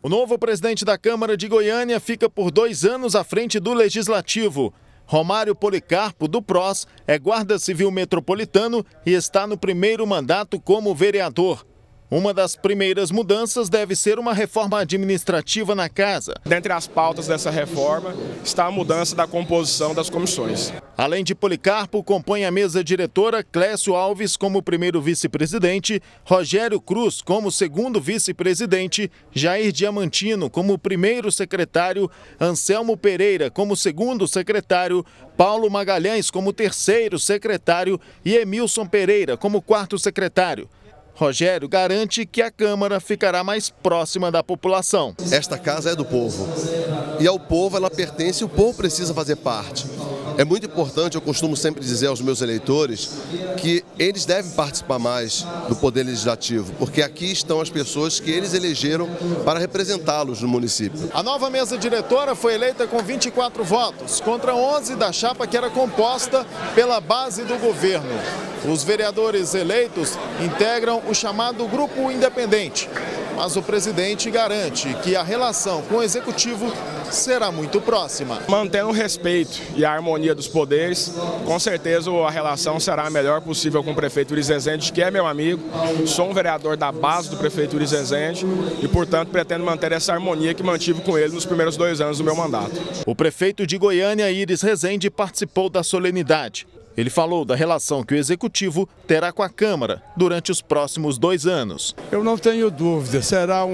O novo presidente da Câmara de Goiânia fica por 2 anos à frente do Legislativo. Romário Policarpo, do PROS, é guarda civil metropolitano e está no primeiro mandato como vereador. Uma das primeiras mudanças deve ser uma reforma administrativa na casa. Dentre as pautas dessa reforma está a mudança da composição das comissões. Além de Policarpo, compõe a mesa diretora Clécio Alves como primeiro vice-presidente, Rogério Cruz como segundo vice-presidente, Jair Diamantino como primeiro secretário, Anselmo Pereira como segundo secretário, Paulo Magalhães como terceiro secretário e Emilson Pereira como quarto secretário. Rogério garante que a Câmara ficará mais próxima da população. Esta casa é do povo e ao povo ela pertence e o povo precisa fazer parte. É muito importante, eu costumo sempre dizer aos meus eleitores que eles devem participar mais do Poder Legislativo, porque aqui estão as pessoas que eles elegeram para representá-los no município. A nova mesa diretora foi eleita com 24 votos, contra 11 da chapa que era composta pela base do governo. Os vereadores eleitos integram o chamado Grupo Independente, mas o presidente garante que a relação com o Executivo será muito próxima. Mantendo o respeito e a harmonia dos poderes, com certeza a relação será a melhor possível com o prefeito Uris Rezende, que é meu amigo, sou um vereador da base do prefeito Uris Rezende e, portanto, pretendo manter essa harmonia que mantive com ele nos primeiros 2 anos do meu mandato. O prefeito de Goiânia, Uris Rezende, participou da solenidade. Ele falou da relação que o Executivo terá com a Câmara durante os próximos 2 anos. Eu não tenho dúvida, será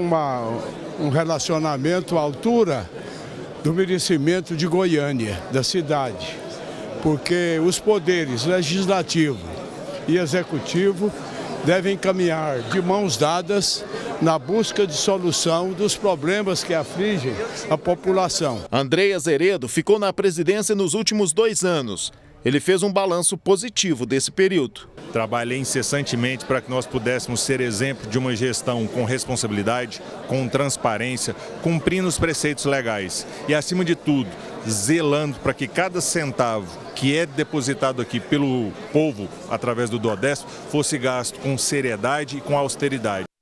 um relacionamento à altura do merecimento de Goiânia, da cidade, porque os poderes legislativo e executivo devem caminhar de mãos dadas na busca de solução dos problemas que afligem a população. Andrei Azeredo ficou na presidência nos últimos 2 anos. Ele fez um balanço positivo desse período. Trabalhei incessantemente para que nós pudéssemos ser exemplo de uma gestão com responsabilidade, com transparência, cumprindo os preceitos legais e, acima de tudo, zelando para que cada centavo que é depositado aqui pelo povo através do Dodesp fosse gasto com seriedade e com austeridade.